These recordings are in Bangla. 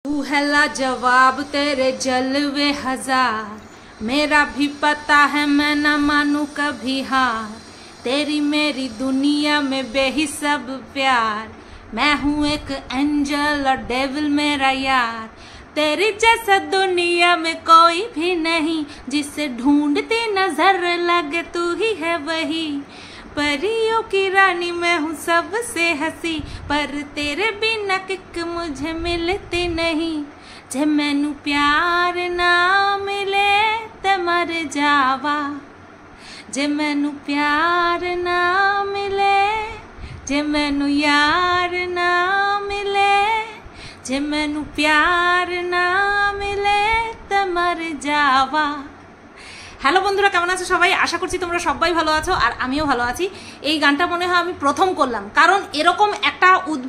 तू है लाजवाब तेरे जलवे हजार, मेरा भी पता है मैं न मानू कभी हार। तेरी मेरी दुनिया में बेहिसाब प्यार, मैं हूँ एक एंजल और डेविल मेरा यार। तेरी जैसा दुनिया में कोई भी नहीं, जिसे ढूंढती नजर लगे तू ही है वही। परियों की रानी मैं हूँ सबसे हंसी, पर तेरे बिना किक मुझे मिलती नहीं। जे मैनू प्यार ना मिले ते मर जावा, जे मैनू प्यार ना मिले, जे मैनू यार ना मिले, जे मैनू प्यार ना मिले ते मर जावा। হ্যালো বন্ধুরা, কেমন আছো সবাই? আশা করছি তোমরা সবাই ভালো আছো আর আমিও ভালো আছি। এই গানটা মনে হয় আমি প্রথম করলাম, কারণ এরকম একটা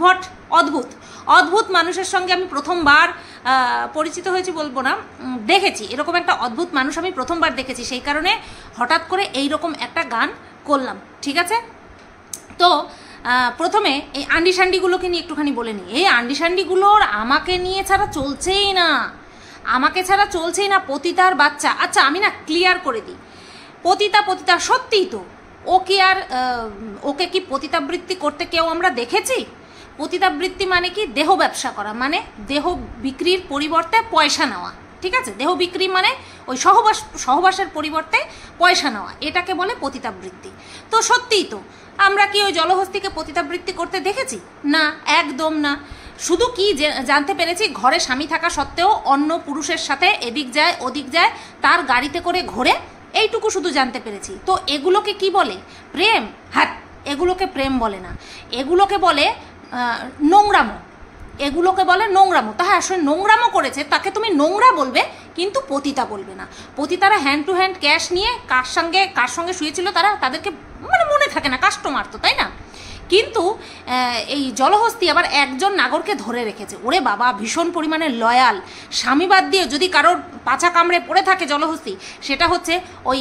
অদ্ভুত মানুষের সঙ্গে আমি প্রথমবার পরিচিত হয়েছি, বলবো না, দেখেছি। এরকম একটা অদ্ভুত মানুষ আমি প্রথমবার দেখেছি, সেই কারণে হঠাৎ করে এইরকম একটা গান করলাম। ঠিক আছে, তো প্রথমে এই আন্ডিশান্ডিগুলোকে নিয়ে একটুখানি বলে নিই। এই আন্ডিশান্ডিগুলোর আমাকে নিয়ে ছাড়া চলছেই না, আমাকে ছাড়া চলছেই না। পতিতার বাচ্চা, আচ্ছা আমি না ক্লিয়ার করে দিই, পতিতা সত্যিই তো ও কি আর ওকে কি পতিতাবৃত্তি করতে কেউ আমরা দেখেছি? পতিতাবৃত্তি মানে কি? দেহ ব্যবসা করা, মানে দেহ বিক্রির পরিবর্তে পয়সা নেওয়া। ঠিক আছে, দেহ বিক্রি মানে ওই সহবাসের পরিবর্তে পয়সা নেওয়া, এটাকে বলে পতিতাবৃত্তি। তো সত্যিই তো আমরা কি ওই জলহস্তিকে পতিতাবৃত্তি করতে দেখেছি? না, একদম না। শুধু কি জানতে পেরেছি, ঘরে স্বামী থাকা সত্ত্বেও অন্য পুরুষের সাথে এদিক যায় ওদিক যায়, তার গাড়িতে করে ঘোরে, এইটুকু শুধু জানতে পেরেছি। তো এগুলোকে কি বলে? প্রেম? হ্যাঁ, এগুলোকে প্রেম বলে না, এগুলোকে বলে নোংরামো, এগুলোকে বলে নোংরামো। তা হ্যাঁ, আসলে নোংরামো করেছে তাকে তুমি নোংরা বলবে, কিন্তু পতিতা বলবে না। পতিতারা হ্যান্ড টু হ্যান্ড ক্যাশ নিয়ে কার সঙ্গে শুয়েছিল তাদেরকে মানে মনে থাকে না, কাস্টমার তো, তাই না? কিন্তু এই জলহস্তি আবার একজন নাগরকে ধরে রেখেছে। ওরে বাবা, ভীষণ পরিমাণে লয়াল। স্বামী বাদ দিয়ে যদি কারোর পাছা কামড়ে পড়ে থাকে জলহস্তি, সেটা হচ্ছে ওই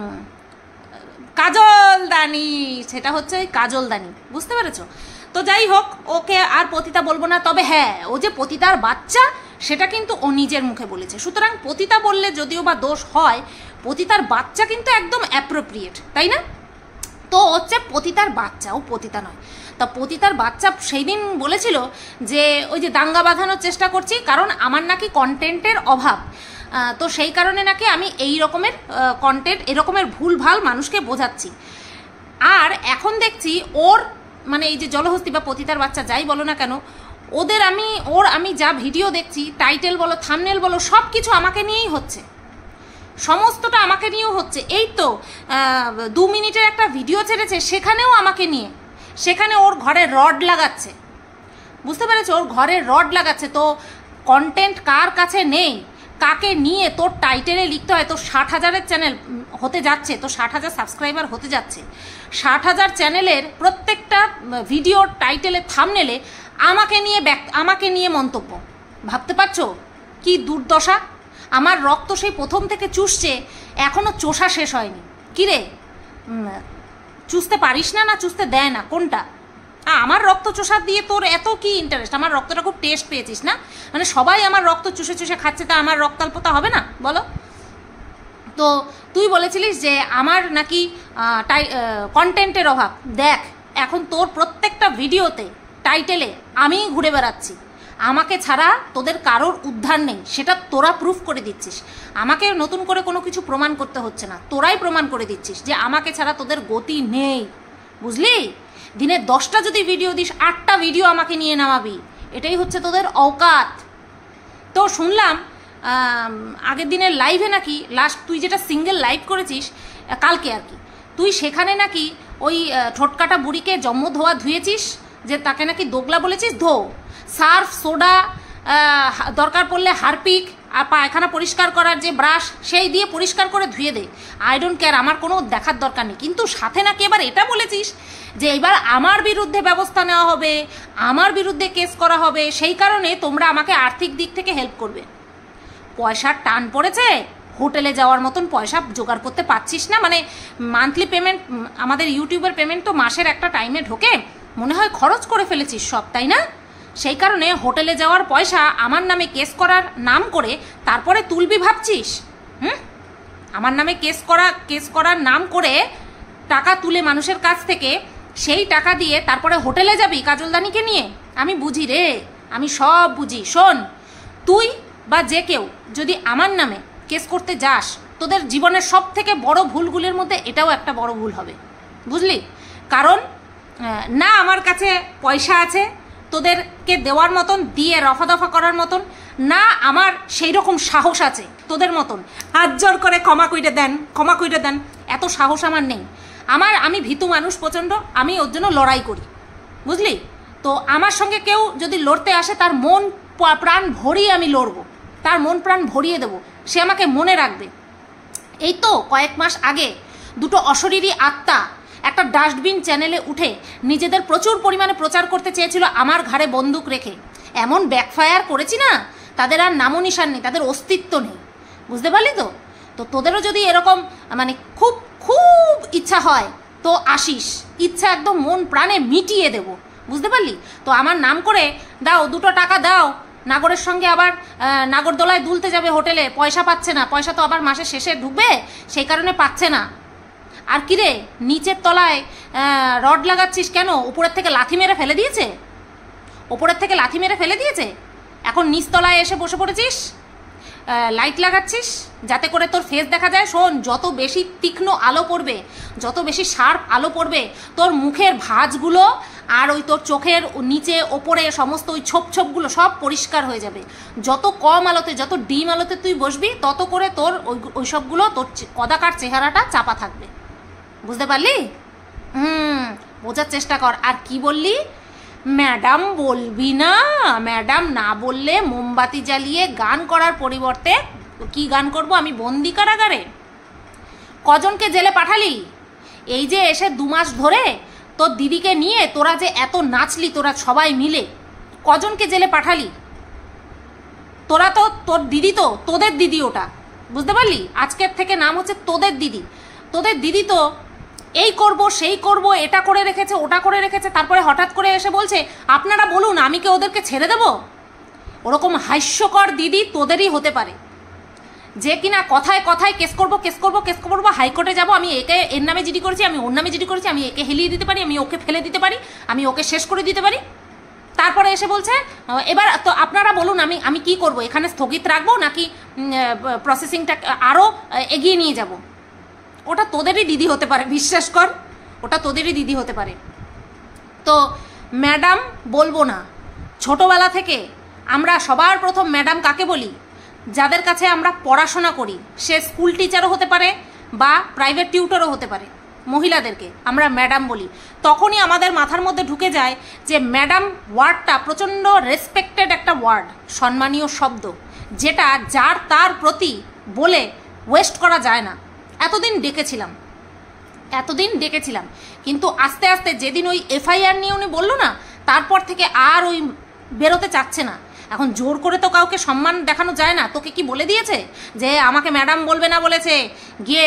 কাজলদানি, সেটা হচ্ছে ওই কাজলদানি, বুঝতে পেরেছো? তো যাই হোক, ওকে আর পতিতা বলবো না। তবে হ্যাঁ, ও যে পতিতার বাচ্চা সেটা কিন্তু ও নিজের মুখে বলেছে। সুতরাং পতিতা বললে যদিও বা দোষ হয়, পতিতার বাচ্চা কিন্তু একদম অ্যাপ্রোপ্রিয়েট, তাই না? তো হচ্ছে পতিতার বাচ্চা, ও পতিতা নয়। তা পতিতার বাচ্চা সেই দিন বলেছিল যে ওই যে দাঙ্গা বাঁধানোর চেষ্টা করছি, কারণ আমার নাকি কন্টেন্টের অভাব। তো সেই কারণে নাকি আমি এই রকমের কন্টেন্ট, এরকমের ভুলভাল মানুষকে বোঝাচ্ছি। আর এখন দেখছি ওর মানে এই যে জলহস্তি বা পতিতার বাচ্চা যাই বলো না কেন, আমি যা ভিডিও দেখছি, টাইটেল বলো থাম্বনেল বলো, সব কিছু আমাকে নিয়েই হচ্ছে, সমস্তটা আমাকে নিয়েও হচ্ছে। এই তো 2 মিনিটের একটা ভিডিও ছেড়েছে, সেখানেও আমাকে নিয়ে, সেখানে ওর ঘরে রড লাগাচ্ছে, বুঝতে পেরেছো? ওর ঘরে রড লাগাচ্ছে। তো কন্টেন্ট কার কাছে নেই, কাকে নিয়ে তোর টাইটেলে লিখতে হয়? তো 60,000-এর চ্যানেল হতে যাচ্ছে, তো 60,000 সাবস্ক্রাইবার হতে যাচ্ছে। 60,000 চ্যানেলের প্রত্যেকটা ভিডিওর টাইটেলে থাম্বনেলে আমাকে নিয়ে মন্তব্য। ভাবতে পারছো কি দুর্দশা? আমার রক্ত সেই প্রথম থেকে চুষছে, এখনও চোষা শেষ হয়নি। কিরে, চুষতে পারিস না, না চুষতে দেয় না, কোনটা? আমার রক্ত চোষা দিয়ে তোর এত কি ইন্টারেস্ট? আমার রক্তটা খুব টেস্ট পেয়েছিস না? মানে সবাই আমার রক্ত চুষে চুষে খাচ্ছে, তা আমার রক্তাল্পতা হবে না বলো? তো তুই বলেছিলিস যে আমার নাকি কন্টেন্টের অভাব। দেখ, এখন তোর প্রত্যেকটা ভিডিওতে টাইটেলে আমিই ঘুরে বেড়াচ্ছি, আমাকে ছাড়া তোদের কারোর উদ্ধার নেই, সেটা তোরা প্রুফ করে দিচ্ছিস। আমাকে নতুন করে কোনো কিছু প্রমাণ করতে হচ্ছে না, তোরাই প্রমাণ করে দিচ্ছিস যে আমাকে ছাড়া তোদের গতি নেই, বুঝলি? দিনে 10টা যদি ভিডিও দিস, 8টা ভিডিও আমাকে নিয়ে নামাবি, এটাই হচ্ছে তোদের অওকাত। তো শুনলাম আগের দিনের লাইভে নাকি, লাস্ট তুই যেটা সিঙ্গেল লাইভ করেছিস কালকে আর কি, তুই সেখানে নাকি ওই ঠোটকাটা বুড়িকে জম্ম ধোয়া ধুয়েছিস, যে তাকে নাকি দোগলা বলেছিস। সার্ফ, সোডা, দরকার পড়লে হারপিক আর পায়খানা পরিষ্কার করার যে ব্রাশ, সেই দিয়ে পরিষ্কার করে ধুয়ে দে, আই ডোন্ট কেয়ার, আমার কোনো দেখার দরকার নেই। কিন্তু সাথে নাকি এবার এটা বলেছিস যে এবার আমার বিরুদ্ধে ব্যবস্থা নেওয়া হবে, আমার বিরুদ্ধে কেস করা হবে, সেই কারণে তোমরা আমাকে আর্থিক দিক থেকে হেল্প করবে। পয়সার টান পড়েছে, হোটেলে যাওয়ার মতন পয়সা জোগাড় করতে পারছিস না, মানে মান্থলি পেমেন্ট, আমাদের ইউটিউবের পেমেন্ট তো মাসের একটা টাইমে ঢোকে, মনে হয় খরচ করে ফেলেছিস সব, তাই না? সেই কারণে হোটেলে যাওয়ার পয়সা আমার নামে কেস করার নাম করে তারপরে তুলবি ভাবছিস? আমার নামে কেস করার নাম করে টাকা তুলে মানুষের কাছ থেকে সেই টাকা দিয়ে তারপরে হোটেলে যাবি কাজলদানিকে নিয়ে? আমি বুঝি রে, আমি সব বুঝি। শোন, তুই বা যে কেউ যদি আমার নামে কেস করতে যাস, তোদের জীবনের সব থেকে বড় ভুলগুলির মধ্যে এটাও একটা বড় ভুল হবে, বুঝলি? কারণ না আমার কাছে পয়সা আছে তোদেরকে দেওয়ার মতন, দিয়ে রফা দফা করার মতন, না আমার সেই রকম সাহস আছে তোদের মতন হাত জোর করে ক্ষমা কইরে দেন, এত সাহস আমার নেই। আমি ভীতু মানুষ প্রচণ্ড, আমি ওর জন্য লড়াই করি, বুঝলি? তো আমার সঙ্গে কেউ যদি লড়তে আসে তার মন প্রাণ ভরিয়ে আমি লড়বো, তার মন প্রাণ ভরিয়ে দেবো, সে আমাকে মনে রাখবে। এই তো কয়েক মাস আগে দুটো অশরীরী আত্মা একটা ডাস্টবিন চ্যানেলে উঠে নিজেদের প্রচুর পরিমাণে প্রচার করতে চেয়েছিল আমার ঘাড়ে বন্দুক রেখে। এমন ব্যাকফায়ার করেছি না, তাদের আর নামো নিশান নেই, তাদের অস্তিত্ব নেই, বুঝতে পারলি তো? তো তোদেরও যদি এরকম মানে খুব খুব ইচ্ছা হয় তো আসিস, ইচ্ছা একদম মন প্রাণে মিটিয়ে দেব, বুঝতে পারলি? তো আমার নাম করে দাও, 2 টাকা দাও, নাগরের সঙ্গে আবার নাগরদোলায় দুলতে যাবে হোটেলে, পয়সা পাচ্ছে না, পয়সা তো আবার মাসের শেষে ঢুকবে, সেই কারণে পাচ্ছে না। আর কি রে, নিচের তলায় রড লাগাচ্ছিস কেন? উপরের থেকে লাথি মেরে ফেলে দিয়েছে, এখন নিচতলায় এসে বসে পড়েছিস, লাইট লাগাচ্ছিস যাতে করে তোর ফেস দেখা যায়। শোন, যত বেশি তীক্ষ্ণ আলো পড়বে, যত বেশি শার্প আলো পড়বে, তোর মুখের ভাঁজগুলো আর ওই তোর চোখের নিচে ওপরে সমস্ত ওই ছোপগুলো সব পরিষ্কার হয়ে যাবে। যত কম আলোতে, যত ডিম আলোতে তুই বসবি, তত করে তোর ওই সবগুলো তোর কদাকার চেহারাটা চাপা থাকবে, বুঝতে পারলি? বোঝার চেষ্টা কর। আর কি বললি? ম্যাডাম বলবি না? ম্যাডাম না বললে মোমবাতি জ্বালিয়ে গান করার পরিবর্তে কি গান করব আমি বন্দি কারাগারে? কজনকে জেলে পাঠালি? এই যে এসে 2 মাস ধরে তোর দিদিকে নিয়ে তোরা যে এত নাচলি, তোরা সবাই মিলে কজনকে জেলে পাঠালি? তোরা তো, তোর দিদি তো, তোদের দিদি ওটা, বুঝতে পারলি? আজকের থেকে নাম হচ্ছে তোদের দিদি। তোদের দিদি তো এই করব সেই করব, এটা করে রেখেছে, ওটা করে রেখেছে, তারপরে হঠাৎ করে এসে বলছে আপনারা বলুন, আমি কি ওদেরকে ছেড়ে দেব? ওরকম হাস্যকর দিদি তোদেরই হতে পারে, যে কিনা কথায় কথায় কেস করবো, হাইকোর্টে যাব, আমি একে এর নামে জিডি করেছি, আমি ওর নামে জিডি করেছি, আমি একে হেলিয়ে দিতে পারি, আমি ওকে ফেলে দিতে পারি, আমি ওকে শেষ করে দিতে পারি। তারপরে এসে বলছে এবার তো আপনারা বলুন আমি কি করব, এখানে স্থগিত রাখবো নাকি প্রসেসিংটা আরও এগিয়ে নিয়ে যাব? ওটা তোদেরই দিদি হতে পারে, বিশ্বাস কর, ওটা তোদেরই দিদি হতে পারে। তো ম্যাডাম বলবো না। ছোটোবেলা থেকে আমরা সবার প্রথম ম্যাডাম কাকে বলি? যাদের কাছে আমরা পড়াশোনা করি, সে স্কুল টিচারও হতে পারে বা প্রাইভেট টিউটরও হতে পারে, মহিলাদেরকে আমরা ম্যাডাম বলি। তখনই আমাদের মাথার মধ্যে ঢুকে যায় যে ম্যাডাম ওয়ার্ডটা প্রচণ্ড রেসপেক্টেড একটা ওয়ার্ড, সম্মানীয় শব্দ, যেটা যার তার প্রতি বলে ওয়েস্ট করা যায় না। এতদিন ডেকেছিলাম, কিন্তু আস্তে আস্তে যেদিন ওই এফআইআর নিয়ে উনি বললো না, তারপর থেকে আর ওই বেরোতে চাচ্ছে না। এখন জোর করে তো কাউকে সম্মান দেখানো যায় না। তোকে কি বলে দিয়েছে যে আমাকে ম্যাডাম বলবে না? বলেছে গিয়ে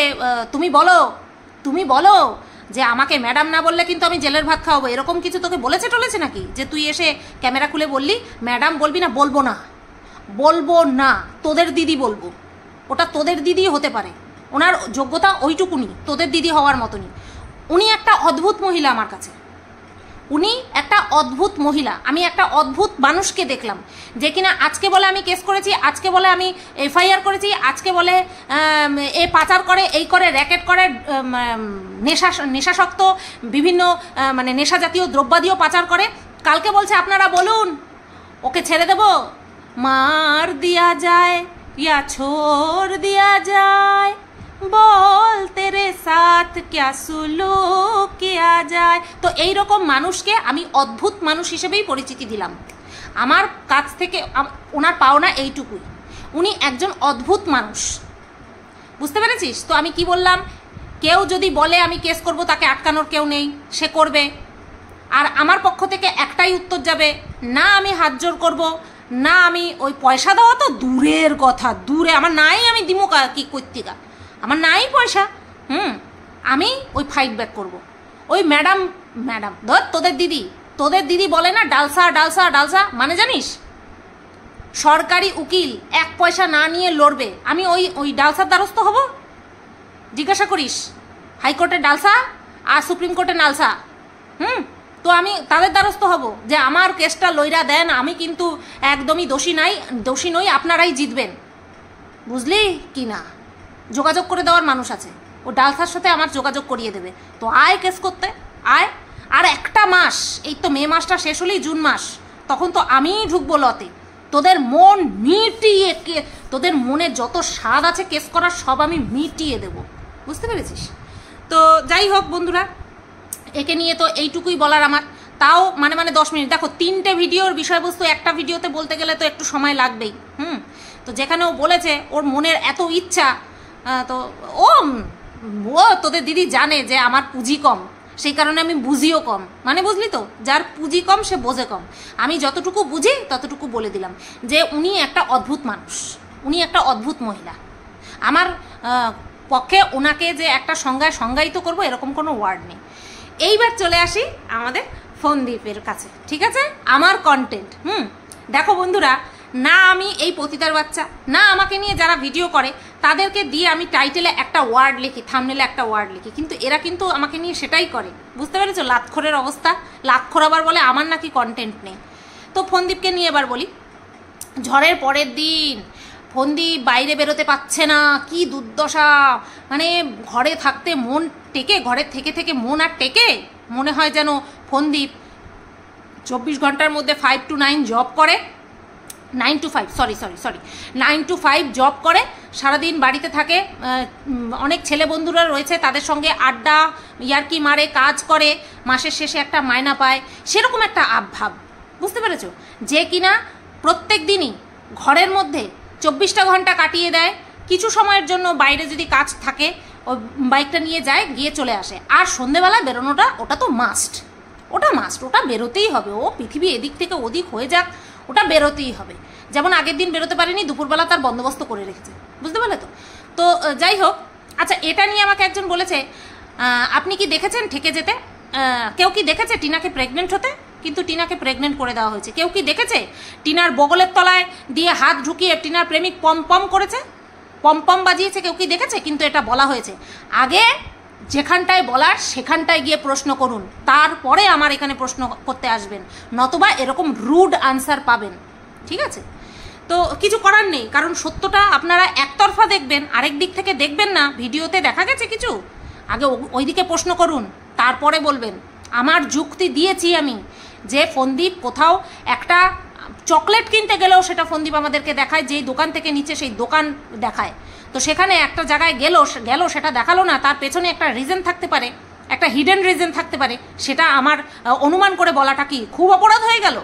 তুমি বলো যে আমাকে ম্যাডাম না বললে কিন্তু আমি জেলের ভাত খাওয়াবো, এরকম কিছু তোকে বলেছে নাকি? যে তুই এসে ক্যামেরা খুলে বললি ম্যাডাম বলবি না? বলবো না, তোদের দিদি বলবো। ওটা তোদের দিদি হতে পারে, ওনার যোগ্যতা ওইটুকুনি, তোদের দিদি হওয়ার মতনই। উনি একটা অদ্ভুত মহিলা, আমার কাছে উনি একটা অদ্ভুত মহিলা। আমি একটা অদ্ভুত মানুষকে দেখলাম, যে কিনা আজকে বলে আমি কেস করেছি, আজকে বলে আমি এফআইআর করেছি, আজকে বলে এ পাচার করে, এই করে, র্যাকেট করে, নেশাসক্ত বিভিন্ন মানে নেশা জাতীয় দ্রব্যাদিও পাচার করে। কালকে বলছে আপনারা বলুন, ওকে ছেড়ে দেব? মার দিয়া যায় ইয়া ছোড় দিয়া যায়, বল তেরে সাথ ক্যা সুলুক কিয়া যায়। তো এইরকম মানুষকে আমি অদ্ভুত মানুষ হিসেবেই পরিচিতি দিলাম। আমার কাছ থেকে ওনার পাওনা এইটুকুই, উনি একজন অদ্ভুত মানুষ, বুঝতে পেরেছিস? তো আমি কি বললাম, কেউ যদি বলে আমি কেস করব, তাকে আটকানোর কেউ নেই, সে করবে। আর আমার পক্ষ থেকে একটাই উত্তর যাবে, না আমি হাত জোর করবো, না আমি ওই পয়সা দেওয়া তো দূরের কথা, দূরে আমার নাই, আমি দিমো কি কর্তিকা, আমার নাই পয়সা, আমি ওই ফাইট ব্যাক করবো। ওই ম্যাডাম ধর তোদের দিদি, তোদের দিদি বলে না ডালসা ডালসা ডালসা, মানে জানিস? সরকারি উকিল 1 পয়সা না নিয়ে লড়বে, আমি ওই ডালসার দ্বারস্থ হব? জিজ্ঞাসা করিস, হাইকোর্টের ডালসা আর সুপ্রিম কোর্টের নালসা। তো আমি তাদের দ্বারস্থ হব যে আমার কেসটা লইরা দেন, আমি কিন্তু একদমই দোষী নই, আপনারাই জিতবেন। বুঝলি কি না? যোগাযোগ করে দেওয়ার মানুষ আছে, ও ডালসার সাথে আমার যোগাযোগ করিয়ে দেবে। তো আয় কেস করতে, আয়। আর একটা মাস, এই তো মে মাসটা শেষ হলেই জুন মাস, তখন তো আমিই ঢুকবো লতে। তোদের মন মিটিয়ে, তোদের মনে যত স্বাদ আছে কেস করার সব আমি মিটিয়ে দেব, বুঝতে পেরেছিস? তো যাই হোক বন্ধুরা, একে নিয়ে তো এইটুকুই বলার আমার। তাও মানে 10 মিনিট, দেখো 3টে ভিডিওর বিষয়বস্তু একটা ভিডিওতে বলতে গেলে তো একটু সময় লাগবেই। তো যেখানে ও বলেছে ওর মনের এত ইচ্ছা, তো ও তোদের দিদি জানে যে আমার পুঁজি কম, সেই কারণে আমি বুঝিও কম, মানে বুঝলি তো, যার পুঁজি কম সে বোঝে কম। আমি যতটুকু বুঝি ততটুকু বলে দিলাম যে উনি একটা অদ্ভুত মানুষ, উনি একটা অদ্ভুত মহিলা। আমার পক্ষে ওনাকে যে একটা সংজ্ঞায়িত করবো এরকম কোনো ওয়ার্ড নেই। এইবার চলে আসি আমাদের ফোনদীপের কাছে, ঠিক আছে? আমার কন্টেন্ট দেখো বন্ধুরা, না আমি এই পতিতার বাচ্চা, না আমাকে নিয়ে যারা ভিডিও করে তাদেরকে দিয়ে আমি টাইটেলে একটা ওয়ার্ড লিখি, থাম্বনেলে একটা ওয়ার্ড লিখি, কিন্তু এরা কিন্তু আমাকে নিয়ে সেটাই করে, বুঝতে পেরেছো? লাতখোরের অবস্থা। লাতখোর আবার বলে আমার নাকি কন্টেন্ট নেই। তো ফোনদীপকে নিয়ে এবার বলি। ঝড়ের পরের দিন ফোনদীপ বাইরে বেরোতে পারছে না, কি দুর্দশা, মানে ঘরে থাকতে মন টেকে, ঘরের থেকে মন আর টেকে, মনে হয় যেন ফোনদীপ 24 ঘন্টার মধ্যে 5 to 9 জব করে, 9 to 5 সরি 9 to 5 জব করে, সারাদিন বাড়িতে থাকে, অনেক ছেলে বন্ধুরা রয়েছে তাদের সঙ্গে আড্ডা ইয়ার্কি মারে, কাজ করে, মাসের শেষে একটা মায়না পায়, সেরকম একটা আবভাব, বুঝতে পেরেছো? যে কিনা প্রত্যেক দিনই ঘরের মধ্যে 24টা ঘন্টা কাটিয়ে দেয়, কিছু সময়ের জন্য বাইরে যদি কাজ থাকে ও বাইকটা নিয়ে যায়, গিয়ে চলে আসে, আর সন্ধেবেলা বেরোনোটা ওটা তো মাস্ট, ওটা বেরোতেই হবে। ও পৃথিবী এদিক থেকে ওদিক হয়ে যাক, ওটা বেরোতেই হবে। যেমন আগের দিন বেরোতে পারেনি, দুপুরবেলা তার বন্দোবস্ত করে রেখেছে, বুঝতে পারলে তো? তো যাই হোক, আচ্ছা এটা নিয়ে আমাকে একজন বলেছে, আপনি কি দেখেছেন ঠেকে যেতে? কেউ কি দেখেছে টিনাকে প্রেগনেন্ট হতে? কিন্তু টিনাকে প্রেগনেন্ট করে দেওয়া হয়েছে। কেউ কি দেখেছে টিনার বগলের তলায় দিয়ে হাত ঢুকিয়ে টিনার প্রেমিক পম করেছে, পম বাজিয়েছে? কেউ কি দেখেছে? কিন্তু এটা বলা হয়েছে। আগে যেখানটায় বলার সেখানটায় গিয়ে প্রশ্ন করুন, তারপরে আমার এখানে প্রশ্ন করতে আসবেন, নতবা এরকম রুড আনসার পাবেন, ঠিক আছে? তো কিছু করার নেই, কারণ সত্যটা আপনারা একতরফা দেখবেন, আরেক দিক থেকে দেখবেন না। ভিডিওতে দেখা গেছে কিছু, আগে ওইদিকে প্রশ্ন করুন, তারপরে বলবেন। আমার যুক্তি দিয়েছি আমি যে ফোনদীপ কোথাও একটা চকলেট কিনতে গেলেও সেটা ফোনদীপ আমাদেরকে দেখায়, যেই দোকান থেকে নিচে সেই দোকান দেখায়। তো সেখানে একটা জায়গায় গেল সেটা দেখালো না, তার পেছনে একটা রিজন থাকতে পারে, একটা হিডেন রিজন থাকতে পারে, সেটা আমার অনুমান করে বলাটা কি খুব অপরাধ হয়ে গেল?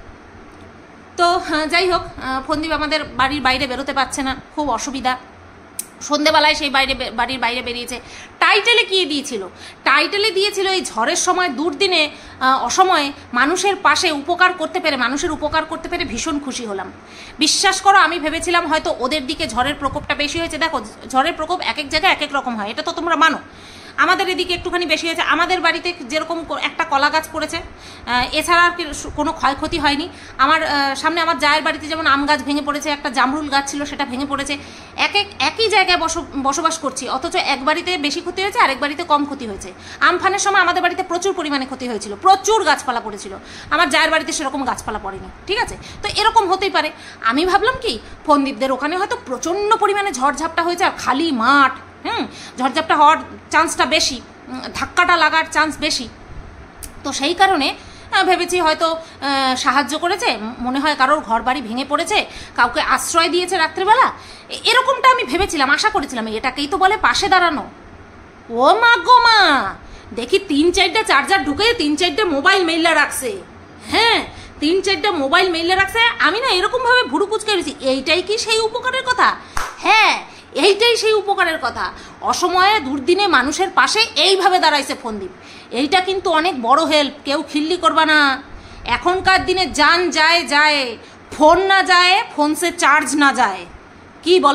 তো যাই হোক, ফোনদীপ আমাদের বাড়ির বাইরে বেরোতে পারছে না, খুব অসুবিধা। সন্ধেবেলায় সেই বাড়ির বাইরে বেরিয়েছে। টাইটেলে কি দিয়েছিল? টাইটেলে দিয়েছিল এই ঝড়ের সময়, দুর্দিনে, অসময়ে মানুষের পাশে মানুষের উপকার করতে পেরে ভীষণ খুশি হলাম। বিশ্বাস করো, আমি ভেবেছিলাম হয়তো ওদের দিকে ঝড়ের প্রকোপটা বেশি হয়েছে। দেখো, ঝড়ের প্রকোপ এক এক জায়গায় এক এক রকম হয়, এটা তো তোমরা মানো। আমাদের এদিকে একটুখানি বেশি হয়েছে। আমাদের বাড়িতে যেরকম একটা কলা গাছ পড়েছে, এছাড়া আর কোনো ক্ষয়ক্ষতি হয়নি। আমার সামনে আমার জায়ের বাড়িতে যেমন আম গাছ ভেঙে পড়েছে, একটা জামরুল গাছ ছিল সেটা ভেঙে পড়েছে। একই জায়গায় বসবাস করছি, অথচ এক বাড়িতে বেশি ক্ষতি হয়েছে, আরেক বাড়িতে কম ক্ষতি হয়েছে। আমফানের সময় আমাদের বাড়িতে প্রচুর পরিমাণে ক্ষতি হয়েছিল, প্রচুর গাছপালা পড়েছিল। আমার জায়ের বাড়িতে সেরকম গাছপালা পড়েনি, ঠিক আছে? তো এরকম হতেই পারে। আমি ভাবলাম কি ফোনদীপদের ওখানে হয়তো প্রচণ্ড পরিমাণে ঝড়ঝাপটা হয়েছে, আর খালি মাঠ, ঝড়ঝাপটা হওয়ার চান্সটা বেশি, ধাক্কাটা লাগার চান্স বেশি। তো সেই কারণে ভেবেছি হয়তো সাহায্য করেছে, মনে হয় কারোর ঘর বাড়ি ভেঙে পড়েছে, কাউকে আশ্রয় দিয়েছে রাত্রিবেলা, এরকমটা আমি ভেবেছিলাম, আশা করেছিলাম। এটাকেই তো বলে পাশে দাঁড়ানো। ও মা গো মা, দেখি 3-4টে চার্জার ঢুকে 3-4টে মোবাইল মেইলা রাখছে। হ্যাঁ, 3-4টে মোবাইল মেইলা রাখছে। আমি না এরকমভাবে ভুরু কুচকে রয়েছি। এইটাই কি সেই উপকারের কথা? হ্যাঁ, এইটাই সেই উপকারের কথা। অসময়ে দুর্দিনে মানুষের পাশে এইভাবে দাঁড়াইছে ফোনদীপ। এইটা কিন্তু অনেক বড় হেল্প, কেউ খিল্লি করবা না। এখনকার দিনে যান যায়, ফোন না যায়, ফোন সে চার্জ না যায়। কি বলো?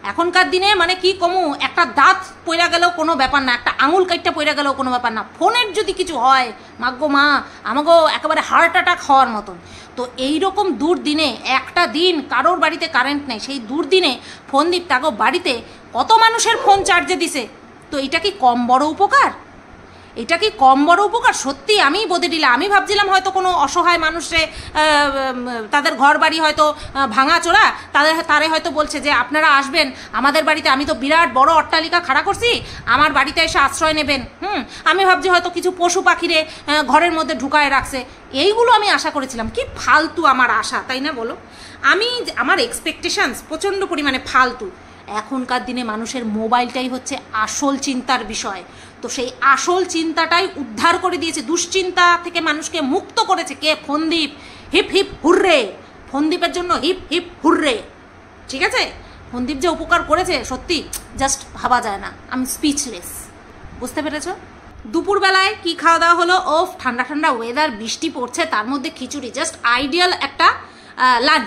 এখনকার দিনে মানে কি কমু, একটা দাঁত পইরা গেলেও কোনো ব্যাপার না, একটা আঙুল কাইটটা পইরা গেলেও কোনো ব্যাপার না, ফোনের যদি কিছু হয় মাগো মা আমাকেও একেবারে হার্ট অ্যাটাক হওয়ার মতন। তো এইরকম দুর্দিনে একটা দিন কারোর বাড়িতে কারেন্ট নেই, সেই দুর্দিনে ফোনদীপ তাগো বাড়িতে কত মানুষের ফোন চার্জে দিছে। তো এটা কি কম বড় উপকার? এটা কি কম বড় উপকার? সত্যি আমি বদে দিলাম। আমি ভাবছিলাম হয়তো কোনো অসহায় মানুষে তাদের ঘর বাড়ি হয়তো ভাঙা চোরা, তারে হয়তো বলছে যে আপনারা আসবেন আমাদের বাড়িতে, আমি তো বিরাট বড় অট্টালিকা খাড়া করছি, আমার বাড়িতে এসে আশ্রয় নেবেন। আমি ভাবছি হয়তো কিছু পশু পাখিরে ঘরের মধ্যে ঢুকায় রাখছে, এইগুলো আমি আশা করেছিলাম। কি ফালতু আমার আশা, তাই না বলো? আমার এক্সপেকটেশনস প্রচণ্ড পরিমাণে ফালতু। এখনকার দিনে মানুষের মোবাইলটাই হচ্ছে আসল চিন্তার বিষয়। তো সেই আসল চিন্তাটাই উদ্ধার করে দিয়েছে, দুশ্চিন্তা থেকে মানুষকে মুক্ত করেছে কে? ফোনদীপ। হিপ হিপ হুররে, ফোনদীপের জন্য হিপ হিপ হুররে। ঠিক আছে, ফোনদীপ যে উপকার করেছে সত্যি জাস্ট ভাবা যায় না, আমি স্পিচলেস। বুঝতে পেরেছ? দুপুরবেলায় কি খাওয়া দাওয়া হলো? ওফ, ঠান্ডা ঠান্ডা ওয়েদার, বৃষ্টি পড়ছে, তার মধ্যে খিচুড়ি, জাস্ট আইডিয়াল একটা লাঞ্চ।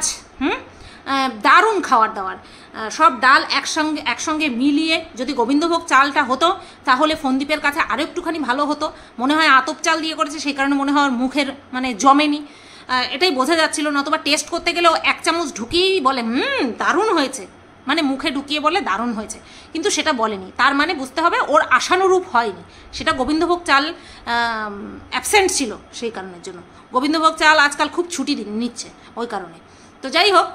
দারুণ খাওয়ার দাওয়ার, সব ডাল একসঙ্গে মিলিয়ে। যদি গোবিন্দভোগ চালটা হতো তাহলে ফোনদীপের কাছে আরও একটুখানি ভালো হতো। মনে হয় আতপ চাল দিয়ে করেছে, সেই কারণে মনে হয় মুখের মানে জমেনি, এটাই বোঝা যাচ্ছিল। নতুবা টেস্ট করতে গেলেও 1 চামচ ঢুকিয়েই বলে দারুণ হয়েছে, মানে মুখে ঢুকিয়ে বলে দারুণ হয়েছে, কিন্তু সেটা বলেনি। তার মানে বুঝতে হবে ওর আশানুরূপ হয়নি, সেটা গোবিন্দভোগ চাল অ্যাবসেন্ট ছিল, সেই কারণের জন্য। গোবিন্দভোগ চাল আজকাল খুব ছুটি নিচ্ছে ওই কারণে। তো যাই হোক,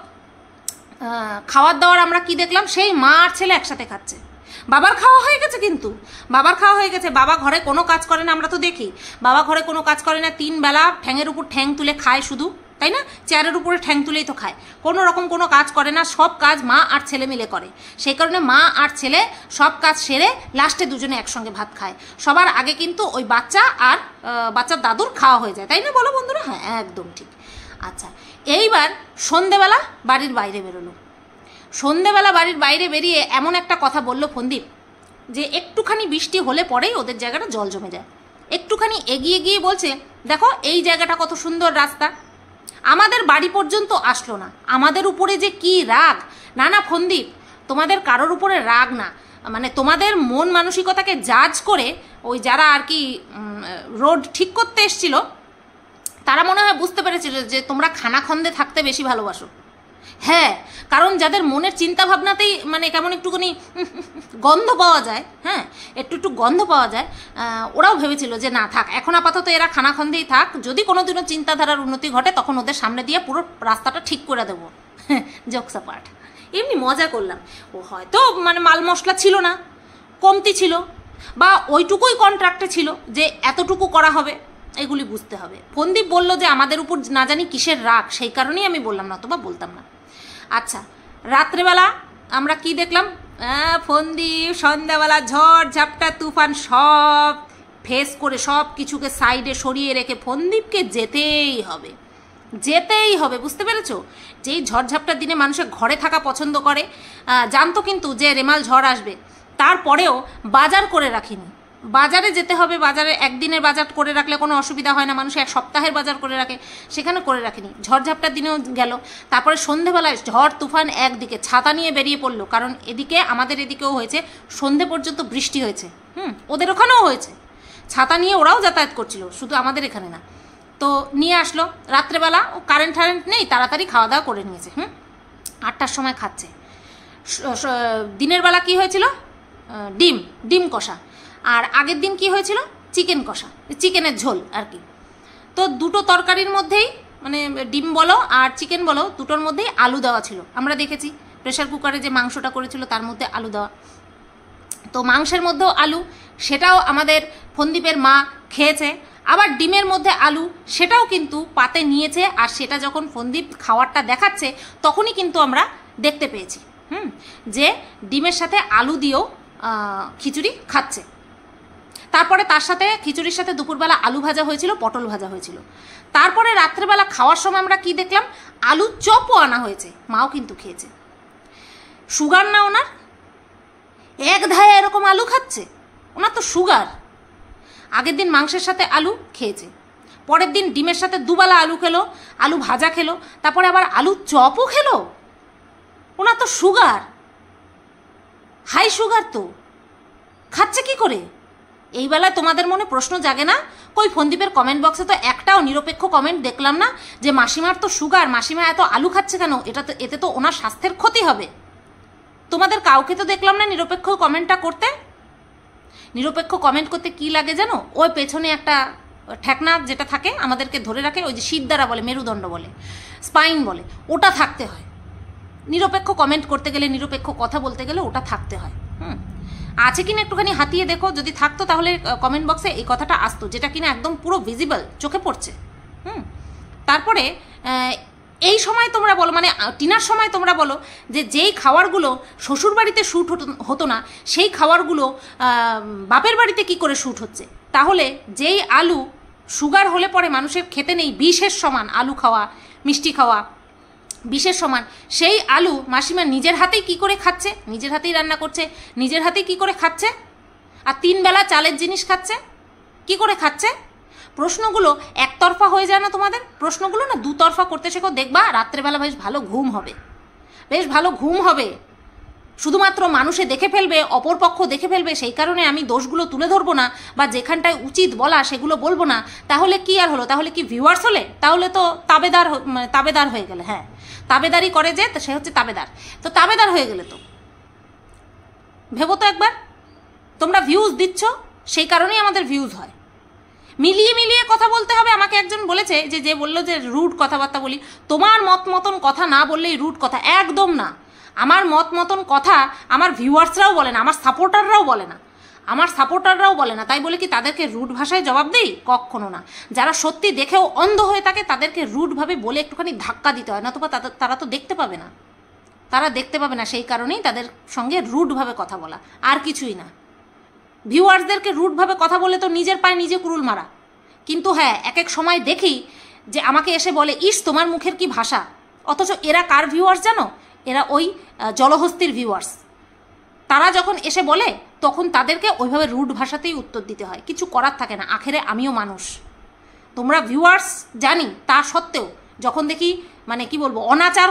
খাওয়ার দাওয়ার আমরা কি দেখলাম? সেই মা আর ছেলে একসাথে খাচ্ছে। বাবার খাওয়া হয়ে গেছে, কিন্তু বাবার খাওয়া হয়ে গেছে। বাবা ঘরে কোনো কাজ করে না, আমরা তো দেখি বাবা ঘরে কোনো কাজ করে না, 3 বেলা ঠ্যাঙের উপর ঠ্যাং তুলে খায় শুধু, তাই না? চেয়ারের উপরে ঠ্যাং তুলেই তো খায়, কোনো রকম কোনো কাজ করে না, সব কাজ মা আর ছেলে মিলে করে। সেই কারণে মা আর ছেলে সব কাজ সেরে লাস্টে দুজনে একসঙ্গে ভাত খায়। সবার আগে কিন্তু ওই বাচ্চা আর বাচ্চার দাদুর খাওয়া হয়ে যায়, তাই না বলো বন্ধুরা? হ্যাঁ, একদম ঠিক। আচ্ছা, এইবার সন্ধেবেলা বাড়ির বাইরে বেরোলো। সন্ধেবেলা বাড়ির বাইরে বেরিয়ে এমন একটা কথা বলল ফোনদীপ, যে একটুখানি বৃষ্টি হলে পরেই ওদের জায়গাটা জল জমে যায়। একটুখানি এগিয়ে গিয়ে বলছে, দেখো এই জায়গাটা কত সুন্দর রাস্তা, আমাদের বাড়ি পর্যন্ত আসলো না, আমাদের উপরে যে কি রাগ। না না ফোনদীপ, তোমাদের কারোর উপরে রাগ না, মানে তোমাদের মন মানসিকতাকে জাজ করে ওই যারা আর কি রোড ঠিক করতে এসছিল তারা মনে হয় বুঝতে পেরেছিল যে তোমরা খানাখন্দে থাকতে বেশি ভালোবাসো। হ্যাঁ, কারণ যাদের মনের চিন্তা ভাবনাতেই মানে কেমন একটুখানি গন্ধ পাওয়া যায়, হ্যাঁ একটু গন্ধ পাওয়া যায়, ওরাও ভেবেছিল যে না থাক, এখন আপাতত এরা খানাখন্দেই থাক, যদি কোনো দিনও চিন্তাধারার উন্নতি ঘটে তখন ওদের সামনে দিয়ে পুরো রাস্তাটা ঠিক করে দেবো। জোকস অ্যাপার্ট, এমনি মজা করলাম। ও হয়তো মানে মাল মশলা ছিল না, কমতি ছিল, বা ওইটুকুই কন্ট্রাক্টে ছিল যে এতটুকু করা হবে, এগুলি বুঝতে হবে। ফোনদীপ বলল যে আমাদের উপর না জানি কিসের রাগ, সেই কারণেই আমি বললাম, না অথবা বলতাম না। আচ্ছা, রাত্রেবেলা আমরা কি দেখলাম? ফোনদীপ সন্ধ্যাবেলা ঝড় ঝাপটা তুফান সব ফেস করে সব কিছুকে সাইডে সরিয়ে রেখে ফোনদীপকে যেতেই হবে, যেতেই হবে। বুঝতে পেরেছো? যেই ঝড়ঝাপটার দিনে মানুষের ঘরে থাকা পছন্দ করে, জানতো কিন্তু যে রেমাল ঝড় আসবে, তারপরেও বাজার করে রাখিনি। বাজারে যেতে হবে, বাজারে একদিনের বাজার করে রাখলে কোনো অসুবিধা হয় না, মানুষ 1 সপ্তাহের বাজার করে রাখে, সেখানে করে রাখেনি। ঝড়ঝাপটার দিনেও গেল, তারপরে সন্ধেবেলায় ঝড় তুফান একদিকে, ছাতা নিয়ে বেরিয়ে পড়লো, কারণ এদিকে আমাদের এদিকেও হয়েছে, সন্ধে পর্যন্ত বৃষ্টি হয়েছে, ওদের ওখানেও হয়েছে, ছাতা নিয়ে ওরাও যাতায়াত করছিল, শুধু আমাদের এখানে না। তো নিয়ে আসলো রাত্রেবেলা, ও কারেন্ট নেই, তাড়াতাড়ি খাওয়া দাওয়া করে নিয়েছে। 8টার সময় খাচ্ছে। দিনের বেলা কি হয়েছিল? ডিম কষা। আর আগের দিন কি হয়েছিল? চিকেন কষা, চিকেনের ঝোল আর কি। তো দুটো তরকারির মধ্যেই মানে ডিম বলো আর চিকেন বলো, দুটোর মধ্যেই আলু দেওয়া ছিল। আমরা দেখেছি প্রেশার কুকারে যে মাংসটা করেছিল তার মধ্যে আলু দেওয়া, তো মাংসের মধ্যেও আলু, সেটাও আমাদের ফোনদীপের মা খেয়েছে। আবার ডিমের মধ্যে আলু, সেটাও কিন্তু পাতে নিয়েছে, আর সেটা যখন ফোনদীপ খাওয়ারটা দেখাচ্ছে তখনই কিন্তু আমরা দেখতে পেয়েছি যে ডিমের সাথে আলু দিয়েও খিচুড়ি খাচ্ছে। তারপরে তার সাথে খিচুড়ির সাথে দুপুরবেলা আলু ভাজা হয়েছিল, পটল ভাজা হয়েছিল। তারপরে রাত্রেবেলা খাওয়ার সময় আমরা কি দেখলাম? আলু চপও আনা হয়েছে, মাও কিন্তু খেয়েছে। সুগার না ওনার, এক ধায়ে এরকম আলু খাচ্ছে, ওনার তো সুগার। আগের দিন মাংসের সাথে আলু খেয়েছে, পরের দিন ডিমের সাথে দুবেলা আলু খেলো, আলু ভাজা খেলো, তারপরে আবার আলু চপও খেলো, ওনার তো সুগার। হাই সুগার তো, খাচ্ছে কি করে? এই বেলায় তোমাদের মনে প্রশ্ন জাগে না? কই ফন্দীপের কমেন্ট বক্সে তো একটাও নিরপেক্ষ কমেন্ট দেখলাম না যে মাসিমার তো সুগার, মাসিমা এত আলু খাচ্ছে কেন, এতে তো ওনার স্বাস্থ্যের ক্ষতি হবে। তোমাদের কাউকে তো দেখলাম না নিরপেক্ষ কমেন্টটা করতে। নিরপেক্ষ কমেন্ট করতে কি লাগে জানো? ওই পেছনে একটা ঠেকনা যেটা থাকে আমাদেরকে ধরে রাখে, ওই যে শিরদাঁড়া বলে, মেরুদণ্ড বলে, স্পাইন বলে, ওটা থাকতে হয়। নিরপেক্ষ কমেন্ট করতে গেলে, নিরপেক্ষ কথা বলতে গেলে ওটা থাকতে হয়। আছে কিনা একটুখানি হাতিয়ে দেখো, যদি থাকতো তাহলে কমেন্ট বক্সে এই কথাটা আসতো, যেটা কিনা একদম পুরো ভিজিবল, চোখে পড়ছে। তারপরে এই সময় তোমরা বলো, মানে টিনার সময় তোমরা বলো যে যেই খাবারগুলো শ্বশুরবাড়িতে শ্যুট হতো না, সেই খাবারগুলো বাপের বাড়িতে কি করে শ্যুট হচ্ছে। তাহলে যেই আলু সুগার হলে পরে মানুষের খেতে নেই, বিষের সমান আলু খাওয়া, মিষ্টি খাওয়া বিষের সমান, সেই আলু মাসিমা নিজের হাতেই কি করে খাচ্ছে, নিজের হাতেই রান্না করছে, নিজের হাতেই কি করে খাচ্ছে, আর 3 বেলা চালের জিনিস খাচ্ছে, কি করে খাচ্ছে? প্রশ্নগুলো একতরফা হয়ে যায় না তোমাদের? প্রশ্নগুলো না দুতরফা করতে শেখো, দেখবা রাত্রেবেলা বেশ ভালো ঘুম হবে, বেশ ভালো ঘুম হবে। শুধুমাত্র মানুষে দেখে ফেলবে, অপরপক্ষ দেখে ফেলবে, সেই কারণে আমি দোষগুলো তুলে ধরবো না, বা যেখানটায় উচিত বলা সেগুলো বলবো না। তাহলে কি আর হলো? তাহলে কি ভিউয়ার্স হলে? তাহলে তো তাবেদার হয়ে গেলে। হ্যাঁ, তাবেদারি করে যে, সে হচ্ছে তাবেদার। তো তাবেদার হয়ে গেলে তো ভেবো তো একবার, তোমরা ভিউজ দিচ্ছ, সেই কারণেই আমাদের ভিউজ হয়। মিলিয়ে মিলিয়ে কথা বলতে হবে। আমাকে একজন বলেছে যে বললো যে রুড কথাবার্তা বলি। তোমার মতন কথা না বললেই রুড কথা, একদম না। আমার মতন কথা আমার ভিউয়ার্সরাও বলে না, আমার সাপোর্টাররাও বলে না, তাই বলে কি তাদেরকে রুড ভাষায় জবাব দেই? কখনো না। যারা সত্যি দেখেও অন্ধ হয়ে থাকে তাদেরকে রুডভাবে বলে একটুখানি ধাক্কা দিতে হয়, নতুবা তারা তো দেখতে পাবে না, সেই কারণেই তাদের সঙ্গে রুডভাবে কথা বলা, আর কিছুই না। ভিউয়ার্সদেরকে রুডভাবে কথা বলে তো নিজের পায়ে নিজে কুড়ুল মারা। কিন্তু হ্যাঁ, এক এক সময় দেখি যে আমাকে এসে বলে, ইস তোমার মুখের কি ভাষা। অথচ এরা কার ভিউয়ার্স জানো? এরা ওই জলহস্তির ভিউয়ার্স। তারা যখন এসে বলে তখন তাদেরকে ওইভাবে রুড ভাষাতেই উত্তর দিতে হয়, কিছু করার থাকে না। আখেরে আমিও মানুষ, তোমরা ভিউয়ার্স জানি, তা সত্ত্বেও যখন দেখি মানে কি বলবো অনাচার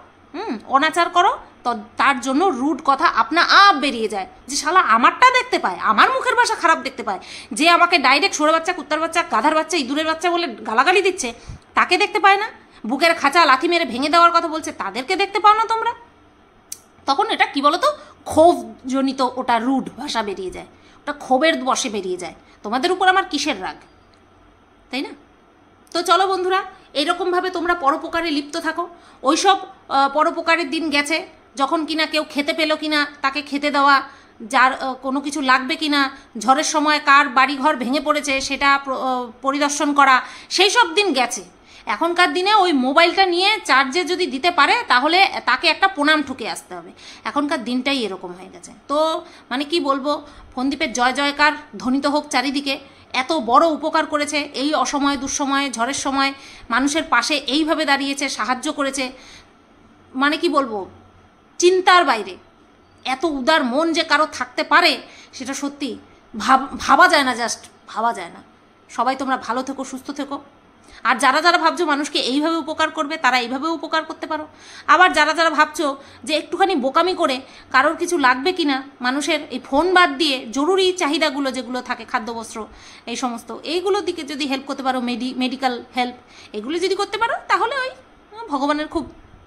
করো, তো তার জন্য রুড কথা আপনা আপ বেরিয়ে যায়। যে শালা আমারটা দেখতে পায়, আমার মুখের ভাষা খারাপ দেখতে পায়, যে আমাকে ডাইরেক্ট সরে বাচ্চা, কুত্তার বাচ্চা, গাধার বাচ্চা, ইঁদুরের বাচ্চা বলে গালাগালি দিচ্ছে, তাকে দেখতে পায় না। বুকের খাঁচা লাথি মেরে ভেঙে দেওয়ার কথা বলছে, তাদেরকে দেখতে পাও না তোমরা। তখন এটা কি বলো তো, ক্ষোভজনিত ওটা রুড ভাষা বেরিয়ে যায়, ওটা ক্ষোভের বশে বেরিয়ে যায়। তোমাদের উপর আমার কিসের রাগ, তাই না? তো চলো বন্ধুরা, এইরকমভাবে তোমরা পরোপকারে লিপ্ত থাকো। ওইসব পরোপকারের দিন গেছে, যখন কিনা কেউ খেতে পেলো কিনা তাকে খেতে দেওয়া, যার কোনো কিছু লাগবে কিনা, ঝড়ের সময় কার বাড়িঘর ভেঙে পড়েছে সেটা পরিদর্শন করা, সেই সব দিন গেছে। এখনকার দিনে ওই মোবাইলটা নিয়ে চার্জে যদি দিতে পারে তাহলে তাকে একটা প্রণাম ঠুকে আসতে হবে। এখনকার দিনটাই এরকম হয়ে গেছে। তো মানে কি বলবো, ফন্দীপের জয় জয়কার ধ্বনিত হোক চারিদিকে। এত বড় উপকার করেছে এই অসময়ে, দুঃসময়ে, ঝড়ের সময় মানুষের পাশে এইভাবে দাঁড়িয়েছে, সাহায্য করেছে, মানে কি বলবো, চিন্তার বাইরে। এত উদার মন যে কারো থাকতে পারে সেটা সত্যি ভাবা যায় না, জাস্ট ভাবা যায় না। সবাই তোমরা ভালো থেকো, সুস্থ থেকো। আর যারা যারা ভাবছো মানুষকে এইভাবে উপকার করবে, তারা এইভাবেও উপকার করতে পারো। আবার যারা যারা ভাবছো যে একটুখানি বোকামি করে কারোর কিছু লাগবে কিনা, মানুষের এই ফোন বাদ দিয়ে জরুরি চাহিদাগুলো যেগুলো থাকে, খাদ্যবস্ত্র, এই সমস্ত, এইগুলোর দিকে যদি হেল্প করতে পারো, মেডিকেল হেল্প, এগুলো যদি করতে পারো, তাহলে ওই ভগবানের খুব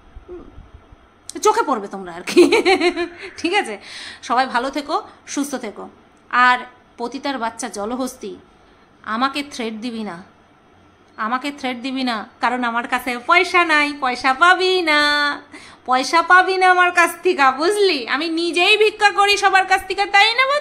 চোখে পড়বে তোমরা আর কি। ঠিক আছে, সবাই ভালো থেকো, সুস্থ থেকো। আর পতিতার বাচ্চা জলহস্তি, আমাকে থ্রেট দিবি না, কারণ আমার কাছে পয়সা নাই, পয়সা পাবি না আমার কাছ থেকে, বুঝলি? আমি নিজেই ভিক্ষা করি সবার কাছ থেকে, তাই না?